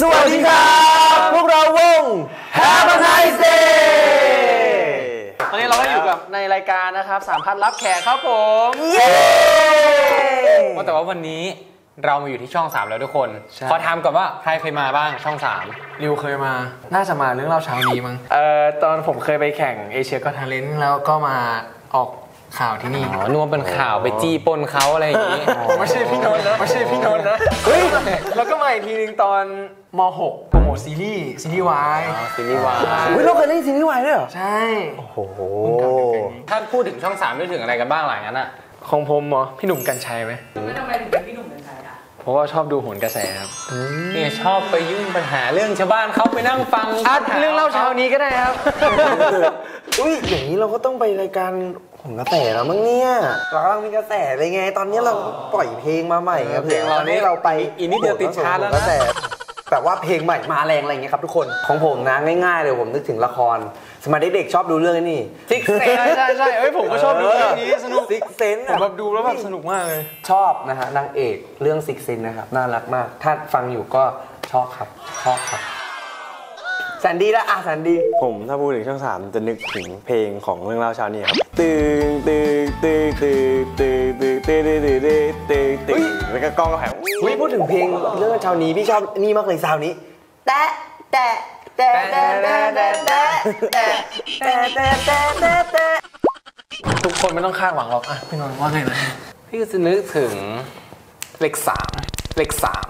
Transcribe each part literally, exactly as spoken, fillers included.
สวัสดีครับพวกเราวง Have a nice day วันนี้เราก็อยู่กับในรายการนะครับสามพันรับแขกครับผมเย้แต่ว่าวันนี้เรามาอยู่ที่ช่องสามแล้วทุกคนขอถามก่อนว่าใครเคยมาบ้างช่องสามริวเคยมาน่าจะมาเรื่องเล่าเช้านี้มั้งเอ่อตอนผมเคยไปแข่งเอเชียก็ทาเลนต์แล้วก็มาออกข่าวที่นี่อ๋อนึกว่าเป็นข่าวไปจี้ปนเขาอะไรอย่างงี้ไม่ใช่พี่นนท์นะไม่ใช่พี่นนท์นะเฮ้ยแล้วก็มาอีกทีนึงตอนม หกโปรโมทซีรีส์ซีรีส์วายซีรีส์วายเฮ้ยเราเคยเล่นซีรีส์วายด้วยเหรอใช่โอ้โหถ้าพูดถึงช่องสามนึกถึงอะไรกันบ้างหลายงั้นอะของผมเหรอพี่หนุ่มกรรชัยไหมทำไมถึงเป็นพี่หนุ่มกรรชัยอ่ะเพราะว่าชอบดูโหนกระแสครับนี่ชอบไปยุ่งปัญหาเรื่องชาวบ้านเขาไปนั่งฟังเรื่องเล่าเช้านี้ก็ได้ครับอุ้ยอย่างนี้เราก็ต้องไปรายการโหนกระแสแล้วมั้งเนี่ยเรากำลังมีกระแสเลยไงตอนนี้เราปล่อยเพลงมาใหม่ไงเพลงเราเนี่ยเราไปอีนี่เดียวติดชาร์ตแล้วนะแบบว่าเพลงใหม่มาแรงอะไรเงี้ยครับทุกคนของผมนะง่ายๆเลยผมนึกถึงละครสมัยเด็กๆชอบดูเรื่องนี้ซิกเซนใช่ใช่เฮ้ยผมก็ชอบดูเรื่องนี้สนุกซิกเซนผมแบบดูแล้วแบบสนุกมากเลยชอบนะฮะนางเอกเรื่องซิกเซนนะครับน่ารักมากถ้าฟังอยู่ก็ชอบครับชอบครับแสนดีละอ่ะแสนดีผมถ้าพูดถึงช่องสามจะนึกถึงเพลงของเรื่องเล่าเช้านี้ครับตึงตึงตึงตึงตึงตึงตึงตึงตึงตึงตึงตึงแล้วก็กล้องก็แผ่ววิพูดถึงเพลงเรื่องเช้านี้พี่ชอบนี่มากเลยซาวนี้แตะแตะแตะแตะแตะแตะแตะแตะแตะแตะแตะแตะแตะทุกคนไม่ต้องคาดหวังหรอกอ่ะพี่นนท์ว่าไงนะพี่ก็จะนึกถึงเลขสามเลขสาม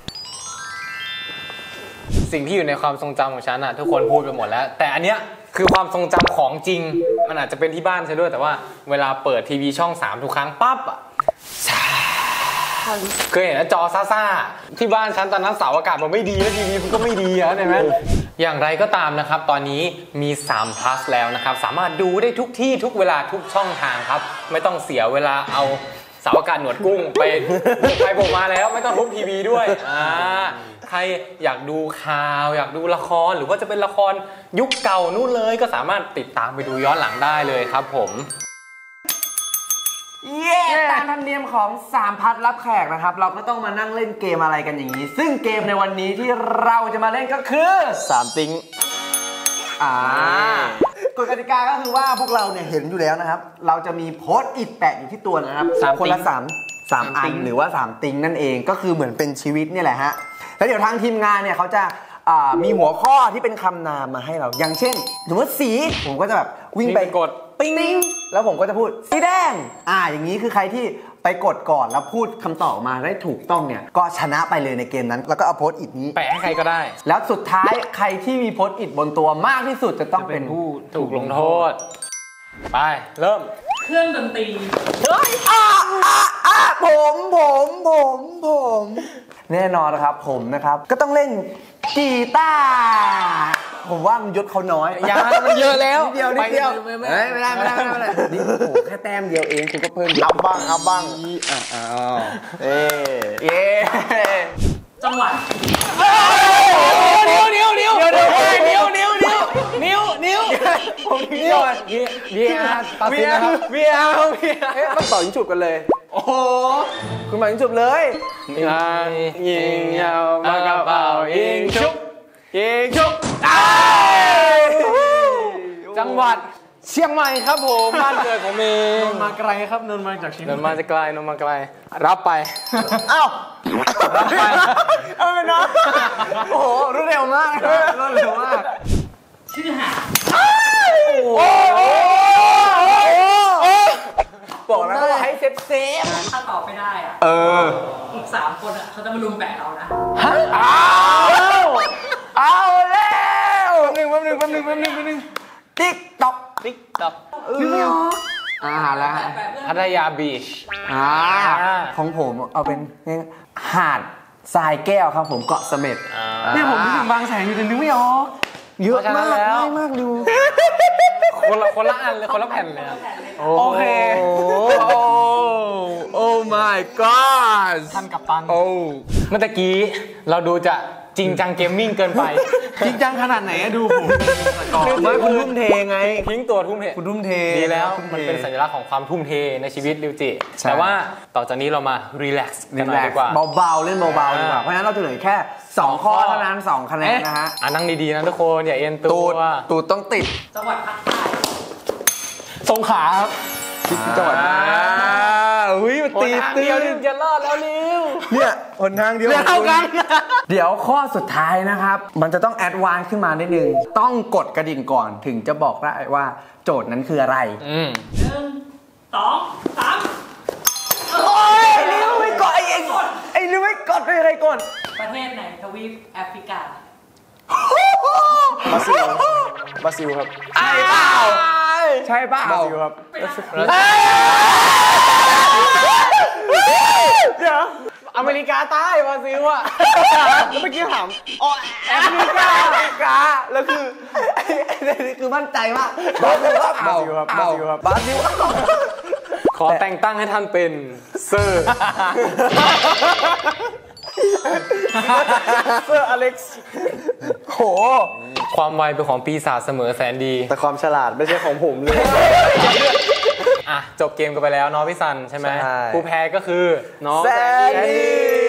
สิ่งที่อยู่ในความทรงจำของฉันอะทุกคนพูดไปหมดแล้วแต่อันเนี้ยคือความทรงจำของจริงมันอาจจะเป็นที่บ้านใช่ด้วยแต่ว่าเวลาเปิดทีวีช่องสามทุกครั้งปั๊บอะเคยเห็นจอซ่าๆที่บ้านฉันตอนนั้นเสาอากาศมันไม่ดีแล้วทีวีมันก็ไม่ดีอะเห็นไหมอย่างไรก็ตามนะครับตอนนี้มีสาม plus แล้วนะครับสามารถดูได้ทุกที่ทุกเวลาทุกช่องทางครับไม่ต้องเสียเวลาเอาเสาอากาศหนวดกุ้งไปไปโผล่มาแล้วไม่ต้องทุบทีวีด้วยอ่าใครอยากดูข่าวอยากดูละครหรือว่าจะเป็นละครยุคเก่านู่นเลยก็สามารถติดตามไปดูย้อนหลังได้เลยครับผมเย้ตามธรรมเนียมของสามพัดรับแขกนะครับเราก็ต้องมานั่งเล่นเกมอะไรกันอย่างนี้ซึ่งเกมในวันนี้ที่เราจะมาเล่นก็คือสามติ๊งอ่ากฎกติกาก็คือว่าพวกเราเนี่ยเห็นอยู่แล้วนะครับเราจะมีโพสต์อิทแปะอยู่ที่ตัวนะครับคนละสามสามอันหรือว่าสามติ๊งนั่นเองก็คือเหมือนเป็นชีวิตเนี่ยแหละฮะแล้วเดี๋ยวทางทีมงานเนี่ยเขาจะมีหัวข้อที่เป็นคำนามมาให้เราอย่างเช่นสมมติสีผมก็จะแบบวิ่งไปกดติ๊งแล้วผมก็จะพูดสีแดงอ่าอย่างนี้คือใครที่ไปกดก่อนแล้วพูดคำตอบมาได้ถูกต้องเนี่ยก็ชนะไปเลยในเกมนั้นแล้วก็เอาโพสต์อิทนี้แปะให้ใครก็ได้แล้วสุดท้ายใครที่มีโพสต์อิทบนตัวมากที่สุดจะต้องเป็นผู้ถูกลงโทษไปเริ่มเครื่องดนตรีเฮ้ยอ่าอ่าอ่าผมผมผมผมแน่นอนนะครับผมนะครับก็ต้องเล่นกีตาร์ผมว่ามันยศเขาน้อยยังมันเยอะแล้วนิดเดียวนิดเดียวไม่ได้ไม่ได้ไม่ได้ไม่ได้นี่โอ้โหแค่แต้มเดียวเองคุณก็เพิ่มอัพบ้างอัพบ้างอ่าอ่าเอ๊เอ๊จังหวัดนิ้วนิ้วนิ้วนิ้วนิ้วนิ้วนิ้วนิ้วนิ้วผมนิ้วเบียร์ตัดสินนะครับเบียร์เบียร์เอ๊ะมันต่อยิงฉุบกันเลยโอ้โหคุณมายิงฉุบเลยยิงยาวมากระเป๋ายิงชุบยิงชุบจังหวัดเชียงใหม่ครับผมบ้านเกิดผมเองนนมาไกลครับนนมาจากเชียงใหม่นนมาจะไกลนนมาไกลรับไปอ้าวรับไปเอาไปนะโอ้โหรวดเร็วมากรวดเร็วมากชื่อหาโอ้บอกแล้วว่าให้เซฟเซฟถ้าตอบไม่ได้อะเอออีกสามคนอะเขาจะมาลุมแปะเรานะฮะอ้าวเอาแล้วแป๊บนึงแป๊บนึงแป๊บนึงแป๊บนึงติ๊กต๊อกติ๊กต๊อกชื่อไม่ออกอ่าแล้วพัทยาบีชอ่าของผมเอาเป็นหาดทรายแก้วครับผมเกาะเสม็ดเนี่ยผมนึกถึงบางแสนอยู่แต่นึกไม่ออกเยอะมากง่ายมากดูคนละคนละอันเลยคนละแผ่นเลยโอเคโอ้โอ้ my god ท่านกัปตันโอ้เมื่อกี้เราดูจะจริงจังเกมมิ่งเกินไปจริงจังขนาดไหนอะดูผมไม่คุณทุ่มเทไงทิ้งตัวทุ่มเทคุณทุ่มเทดีแล้วทุ่มันทเป็นสัญลักษณ์ของความทุ่มเทในชีวิตริวจิใช่แต่ว่าต่อจากนี้เรามารีแลกซ์กันหน่อยดีกว่าเบาๆเล่นเบาๆดีกว่าเพราะฉะนั้นเราจะเหลือแค่สองข้อเท่านั้นสองคะแนนนะฮะอ่ะนั่งดีๆนะทุกคนอย่าเอ็นตัตูวดตูดต้องติดจังหวัดภาคใต้สงขลาครับจังหวัดอุ้ยมันตีทางตื้เดียวน นี่จะรอดแล้วลิวเนี่ยหนทางเดียวเท่ากัน เดี๋ยวข้อสุดท้ายนะครับ มันจะต้องแอดวานซ์ขึ้นมานิดนึง ต้องกดกระดิ่งก่อนถึงจะบอกได้ว่าโจทย์นั้นคืออะไรอืมหนึ่งสองสามโอ้ยไอ้ลิวไม่กดไอ้เองไอ้ลิวไม่กดไม่อะไรกดประเทศไหนทวีปแอฟริกาบราซิลบราซิลครับใช่เปล่าใช่เปล่าบราซิลครับเดี๋ยวอเมริกาใต้บราซิลอะเมื่อกี้ถามอ๋อแอฟริกาแอฟริกาแล้วคือไอ้ไอ้นี่คือมั่นใจมากบราซิลครับบราซิลครับบราซิลครับบราซิลขอแต่งตั้งให้ท่านเป็นเซอร์เซอร์อเล็กซ์โหความไวเป็นของปีศาจเสมอแสนดีแต่ความฉลาดไม่ใช่ของผมเลยอ่ะจบเกมกันไปแล้วเนาะพี่ซันใช่ไหมใช่ผู้แพ้ก็คือน้องแซนดี้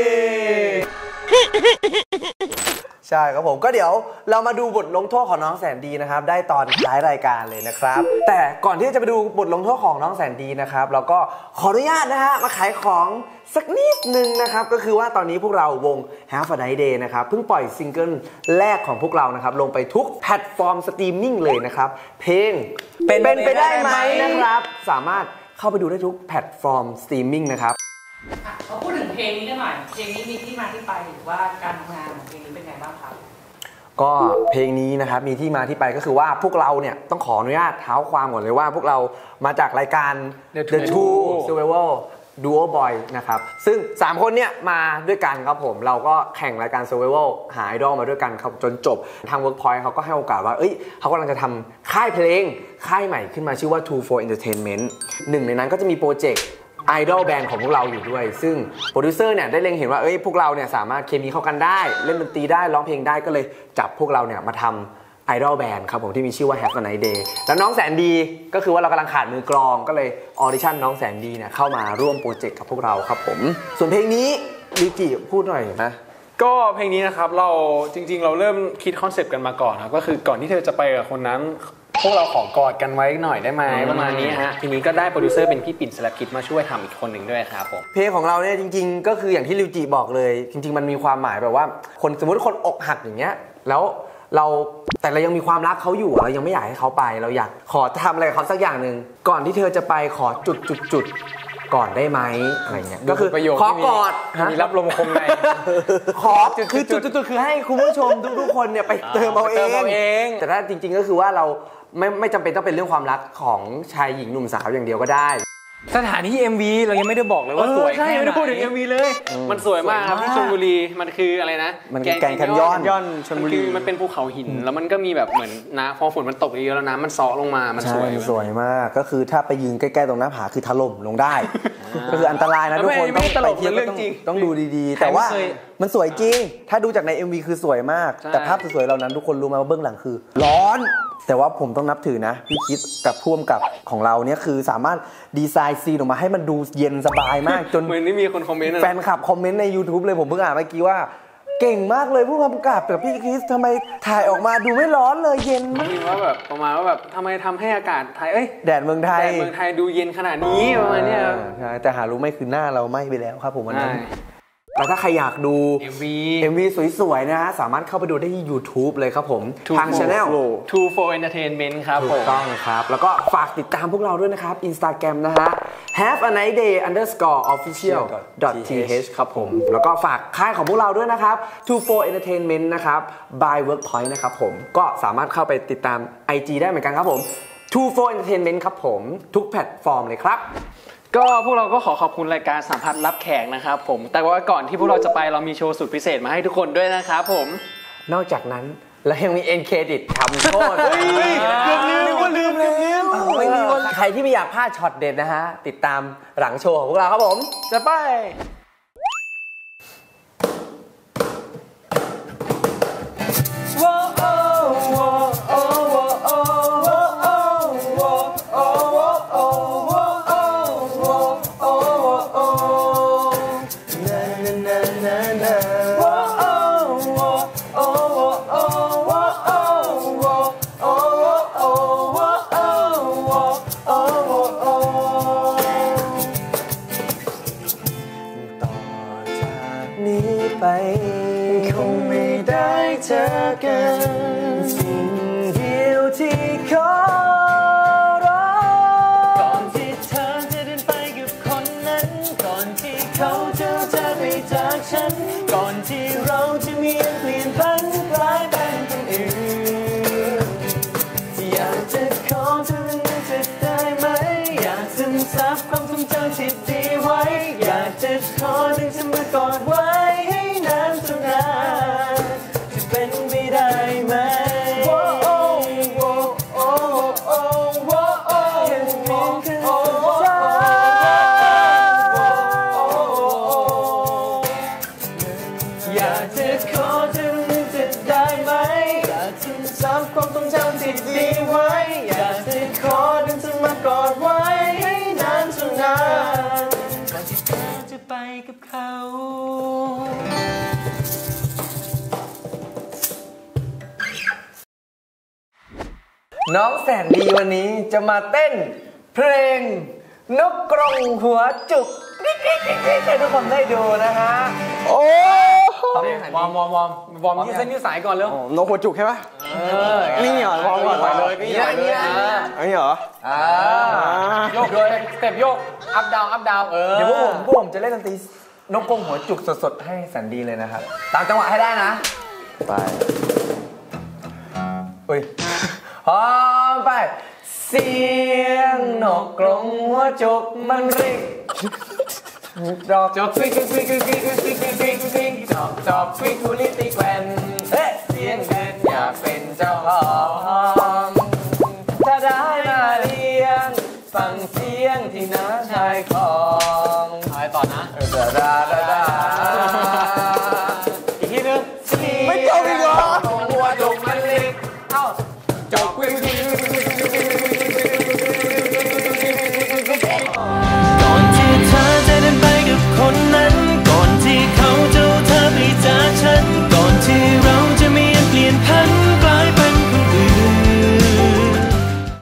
ใช่ครับผมก็เดี๋ยวเรามาดูบทลงโทษของน้องแสนดีนะครับได้ตอนท้ายรายการเลยนะครับแต่ก่อนที่จะไปดูบทลงโทษของน้องแสนดีนะครับเราก็ขออนุญาตนะฮะมาขายของสักนิดนึงนะครับก็คือว่าตอนนี้พวกเราวง Have a Nice Day นะครับเพิ่งปล่อยซิงเกิลแรกของพวกเรานะครับลงไปทุกแพลตฟอร์มสตรีมมิ่งเลยนะครับเพลงเป็นไปได้ไหมนะครับสามารถเข้าไปดูได้ทุกแพลตฟอร์มสตรีมมิ่งนะครับอ่ะเราพูดถึงเพลงนี้กันหน่อย เพลงนี้มีที่มาที่ไปหรือว่าการทำงานของเพลงนี้เป็นไงบ้างครับก็เพลงนี้นะครับมีที่มาที่ไปก็คือว่าพวกเราเนี่ยต้องขออนุญาตเท้าความก่อนเลยว่าพวกเรามาจากรายการ The The Two Two Survival Duo Boy นะครับซึ่งสามคนเนี่ยมาด้วยกันครับผมเราก็แข่งรายการ Survival หาไอดอลมาด้วยกันครับจนจบทาง Workpoint เขาก็ให้โอกาสว่าเอ้ยเขากำลังจะทำค่ายเพลงค่ายใหม่ขึ้นมาชื่อว่า Two for Entertainment หนึ่งในนั้นก็จะมีโปรเจกต์ไอดอลแบนด์ของพวกเราอยู่ด้วยซึ่งโปรดิวเซอร์เนี่ยได้เล็งเห็นว่าเอ้ยพวกเราเนี่ยสามารถเคมีเข้ากันได้เล่นดนตรีได้ร้องเพลงได้ก็เลยจับพวกเราเนี่ยมาทำไอดอลแบนด์ครับผมที่มีชื่อว่า Have a Nice Day แล้วน้องแสนดีก็คือว่าเรากำลังขาดมือกลองก็เลยออดิชั่นน้องแสนดีเนี่ยเข้ามาร่วมโปรเจกต์กับพวกเราครับผมส่วนเพลงนี้ลิจิพูดหน่อยนะก็เพลงนี้นะครับเราจริงๆเราเริ่มคิดคอนเซปต์กันมาก่อนครับก็คือก่อนที่เธอจะไปกับคนนั้นพวกเราขอกอดกันไว้หน่อยได้ไหมประมาณนี้ฮะทีนี้ก็ได้โปรดิวเซอร์เป็นพี่ปิ่นสลับคิดมาช่วยทำอีกคนหนึ่งด้วยครับผมเพลงของเราเนี่ยจริงๆก็คืออย่างที่ลิวจิบอกเลยจริงๆมันมีความหมายแบบว่าคนสมมติคนอกหักอย่างเงี้ยแล้วเราแต่เรายังมีความรักเขาอยู่เรายังไม่อยากให้เขาไปเราอยากขอทำอะไรกับเขาสักอย่างหนึ่งก่อนที่เธอจะไปขอจุดจุดจุดก่อนได้ไหมอะไรเงี้ยก็คือประโยคขอที่มีกอดมีรับลมคมในขอคือจุดจุดจุดคือให้คุณผู้ชมทุกๆคนเนี่ยไปเติมเอาเอเติมงเอาเองแต่ถ้าจริงๆก็คือว่าเราไม่ไม่จำเป็นต้องเป็นเรื่องความรักของชายหญิงหนุ่มสาวอย่างเดียวก็ได้สถานที่ เอ็ม วี เรายังไม่ได้บอกเลยว่าสวยใช่แค่ไม่ไหนได้พูดถึง เอ็ม วี เลย มันสวยมากครับที่ชลบุรีมันคืออะไรนะมันคือแกรนด์แคนยอนยอนชลบุรีมันเป็นภูเขาหินแล้วมันก็มีแบบเหมือนน้ำพอฝนมันตกเยอะแล้วน้ำมันซอลงมามันสใช่วยสวยมากก็คือถ้าไปยืนใกล้ๆตรงหน้าผาคือถล่มลงได้ ก็คืออันตรายนะทุกคนไม่ต้องไม่ตลกไปเที่ยวเรื่ก็องต้องจริงต้องดูดีๆ แต่ว่าใครไม่เคยมันสวยจริง ถ้าดูจากใน เอ็ม วี คือสวยมากใช่แต่ภาพสวยๆเหล่านั้นทุกคนรู้ไหมว่าเบื้องหลังคือ ร้อน แต่ว่าผมต้องนับถือนะพี่คิดกับพ่วงกับของเราเนี่ยคือสามารถดีไซน์ซีนออกมาให้มันดูเย็นสบายมาก จนเหมือนที่มีคนคอมเมนต์นะแฟนคลับคอมเมนต์ใน YouTube เลยผมเพิ่งอ่านเมื่อกี้ว่า เก่งมากเลยผู้กำกับกับพี่คริสทำไมถ่ายออกมาดูไม่ร้อนเลยเย็นมากมีว่าแบบประมาณว่าแบบทำไมทำให้อากาศไทยเอ้ยแดดเมืองไทยแต่เมืองไทยดูเย็นขนาดนี้ประมาณเนี้ยครับใช่แต่หารู้ไหม่คือหน้าเราไหม้ไปแล้วครับผมวันนั้นใช่แล้วถ้าใครอยากดูเอ็ม วีเอ็ม วี สวยๆนะฮะสามารถเข้าไปดูได้ที่ YouTube เลยครับผม Two ทาง for Channel Two for Entertainment ครับถูผกมต้องครับ แล้วก็ฝากติดตามพวกเราด้วยนะครับ Instagram นะฮะ have a nice day underscore official dot th ครับผม แล้วก็ฝากค่ายของพวกเราด้วยนะครับ Two for Entertainment นะครับ by Workpoint นะครับผม ก็สามารถเข้าไปติดตาม ไอ จี ได้เหมือนกันครับผม Two for Entertainment ครับผมทุกแพลตฟอร์มเลยครับก็พวกเราก็ขอขอบคุณรายการสัมภาษณ์รับแขกนะครับผมแต่ว่าก่อนที่พวกเราจะไปเรามีโชว์สุดพิเศษมาให้ทุกคนด้วยนะครับผมนอกจากนั้นเรายังมี end credit ทำโทษเกือบลืมว่าลืมแล้วไม่มีวันใครที่ไม่อยากพลาดช็อตเด็ดนะฮะ ติดตามหลังโชว์ของพวกเราครับผมจะไปซ้ำความทรงจำที่ดีไว้อยากจะขอดึงเธอมากอดไว้ให้นานเท่านานก่อนที่เธอจะไปกับเขาน้องแสนดีวันนี้จะมาเต้นเพลงนกกรงหัวจุกให้ทุกคนได้ดูนะฮะโอ้วอร์มวอร์มวอร์มวอร์มยืดเส้นยืดสายก่อนเร็วนกหัวจุกใช่ปะนี่เหรอวอร์มก่อนไปเลยก็ยิ่งไปเลยอันนี้เหรออ่าโยกเลยสเต็ปโยกอัพดาวอัพดาวเออเดี๋ยวพวกผมพวกผมจะเล่นดนตรีนกกรงหัวจุกสดๆให้แสนดีเลยนะครับตามจังหวะให้ได้นะไปอุ้ยพร้อมไปเสียงนกกรงหัวจุกมันริกดอกจอกฟิกฟิกฟิกฟิกฟิกฟิกฟิกฟิกดอกจอกฟิกทุลิติแกวนเฮ้เสียงเด็ดอยากเป็นเจ้าของถ้าได้มาเลี้ยงฟังเสียงที่น้าชายคลองอะไรต่อนะดาดาดาดา